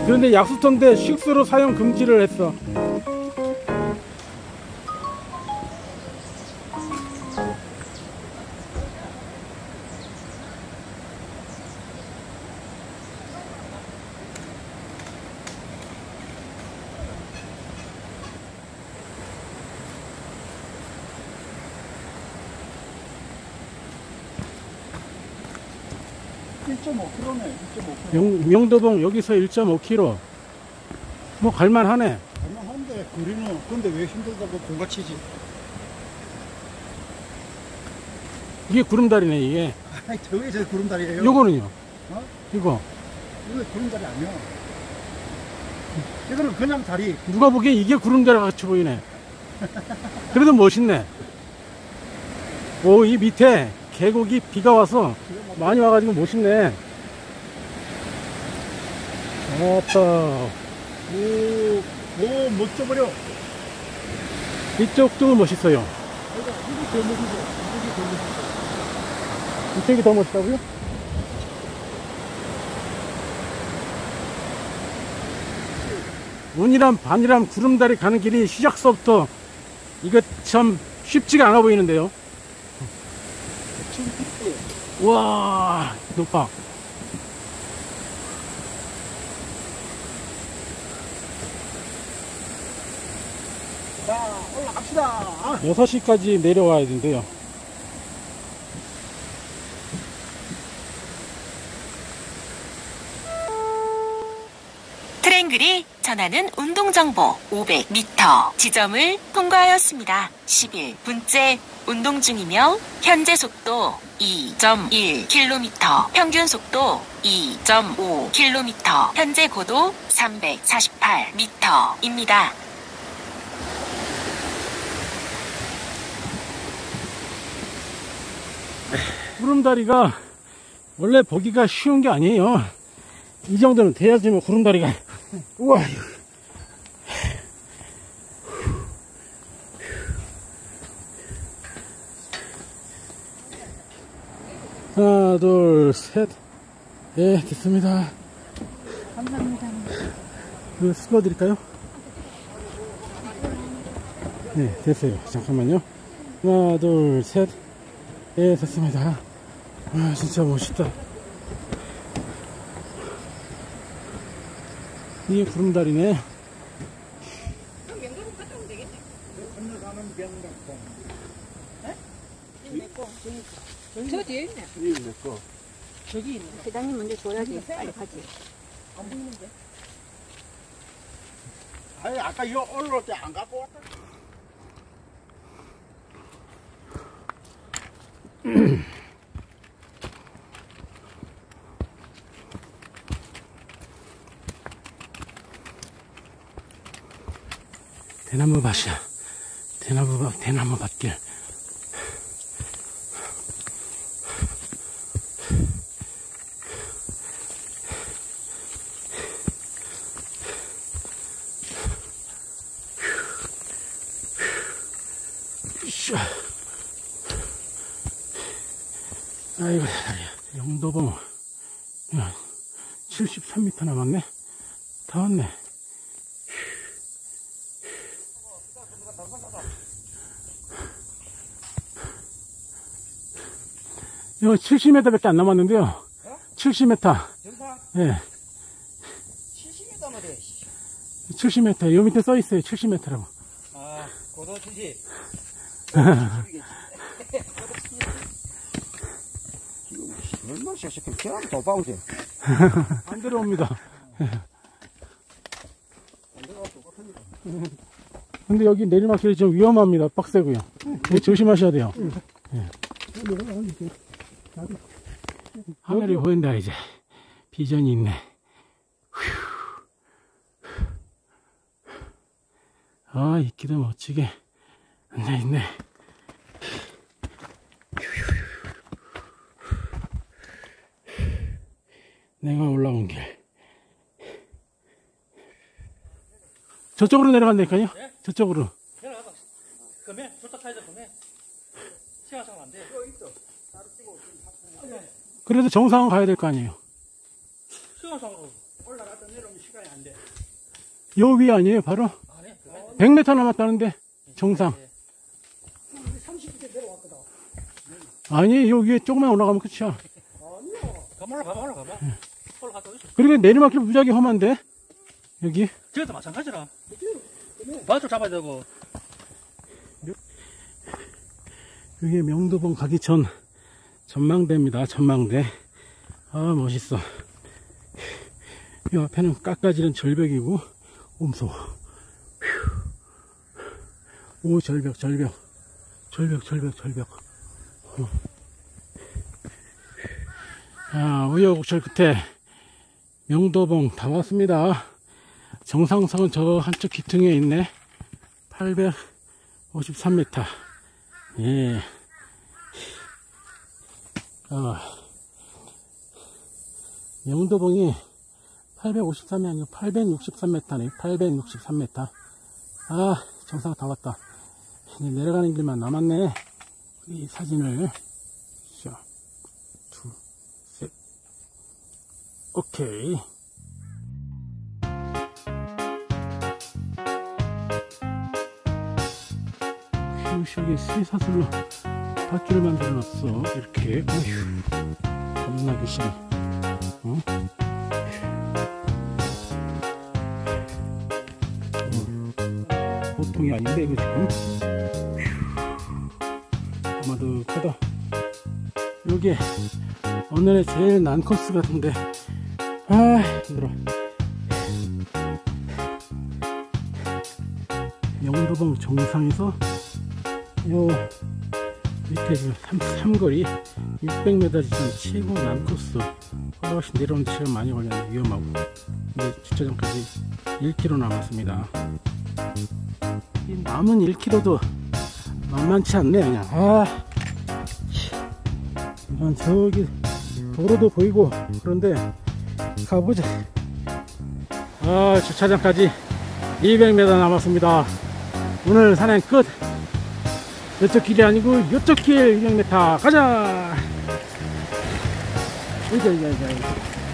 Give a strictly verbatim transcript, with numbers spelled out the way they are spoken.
그런데 약수터인데 식수로 사용 금지를 했어. 일 점 오 킬로미터네. 일 점 오 킬로미터. 명, 명도봉 여기서 일 점 오 킬로미터. 뭐 갈만하네. 갈만한데 거리는 근데 왜 힘들다고 공가치지? 이게 구름다리네 이게. 아니 저게 저 구름다리예요. 요거는요? 어? 이거 이거 구름다리 아니야. 이거는 그냥 다리. 누가 보기에 이게 구름다리 같이 보이네. 그래도 멋있네. 오, 이 밑에 계곡이 비가 와서 많이 와가지고 멋있네. 아따, 오, 오 멋져버려. 이쪽도 멋있어요. 이거 더 멋지죠. 이게 더 멋지죠. 이쪽이 더 멋있다고요? 운이람 반이람 구름다리 가는 길이 시작서부터 이거 참 쉽지가 않아 보이는데요. 우와, 높아. 자, 올라갑시다. 여섯 시까지 내려와야 된대요. 트랭글이 전하는 운동정보 오백 미터 지점을 통과하였습니다. 십일 분째 운동 중이며 현재 속도 이 점 일 킬로미터, 평균 속도 이 점 오 킬로미터, 현재 고도 삼백사십팔 미터입니다. 구름다리가 원래 보기가 쉬운 게 아니에요. 이 정도는 돼야지 뭐 구름다리가. 우와. 하나, 둘, 셋. 예, 됐습니다. 감사합니다. 이거 수거 드릴까요? 네, 됐어요. 잠깐만요. 하나, 둘, 셋. 예, 됐습니다. 아, 진짜 멋있다. 이게 구름다리네. 그럼 명동국 갔다 오면 되겠네. 건너가는 명동봉. 네? 내 거. 저 뒤에 있네. 이거 내 거. 저기 있네. 회장님 먼저 줘야지. 빨리 가지. 안 보이는데? 아니 아까 이거 올라올 때 안 갖고 왔다. 대나무 밭이야. 대나무 밭, 대나무 밭길. 아이고, 다리야. 영도봉. 야, 칠십삼 미터 남았네. 다 왔네. 이거 칠십 미터밖에 안 남았는데요. 어? 칠십 미터. 정상 예. 칠십 미터 말이야. 칠십 미터. 요 밑에 써 있어요. 칠십 미터라고. 아, 고도 칠십. 얼마나 씩씩해. 그냥 더 빠우지. 안 들어옵니다. 근데 여기 내리막길이 좀 위험합니다. 빡세고요. 네, 조심하셔야 돼요. 네. 하늘이 보인다 이제. 비전이 있네. 아, 있기도 멋지게 앉아있네. 내가 올라온 길. 저쪽으로 내려간다니까요? 네? 저쪽으로. 내려가봐. 그러면 좋다 타이다 보면 시간상 안 돼. 그래도 정상은 가야 될 거 아니에요? 시간상으로 올라갔다 내려오면 시간이 안 돼. 요 위 아니에요 바로? 아니, 그러면 백 미터 남았다는데 정상. 우리 삼십 분 내려왔거든. 아니 요 위에 조금만 올라가면 끝이야. 아니요. 가봐, 올라가봐, 올라가봐. 올라가서 어디 있어? 그리고 내리막길 무지하게 험한데 여기. 저기도 마찬가지라. 바쪽 잡아야 되고. 여기 명도봉 가기 전 전망대입니다. 전망대. 아 멋있어. 이 앞에는 깎아지는 절벽이고 옴소. 오 절벽 절벽 절벽 절벽 절벽. 어. 아 우여곡절 끝에 명도봉 다 왔습니다. 정상선은 저 한쪽 기퉁에 있네. 팔백오십삼 미터. 예. 어. 명도봉이 팔백오십삼이 아니고 팔백육십삼 미터네. 팔백육십삼 미터. 아, 정상 다 왔다. 이제 내려가는 길만 남았네. 이 사진을. 자, 둘, 셋. 오케이. 휴식에 쇠사슬로 밧줄을 만들어 놨어. 이렇게. 어휴. 겁나기 싫어. 어? 어. 보통이 아닌데, 이거 지금. 휴. 아마득하다. 요게 오늘의 제일 난 코스 같은데. 아, 힘들어. 영도봉 정상에서 요 밑에 지금 삼거리 육백 미터 지점 최고 난코스. 훨씬 내려오는데 시간 많이 걸렸는데 위험하고. 이제 주차장까지 일 킬로미터 남았습니다. 이 남은 일 킬로미터도 만만치 않네 그냥. 아, 난 저기 도로도 보이고 그런데 가보자. 아, 주차장까지 이백 미터 남았습니다. 오늘 산행 끝. 이쪽 길이 아니고 이쪽 길 이백 미터 가자. 이자 이자 이자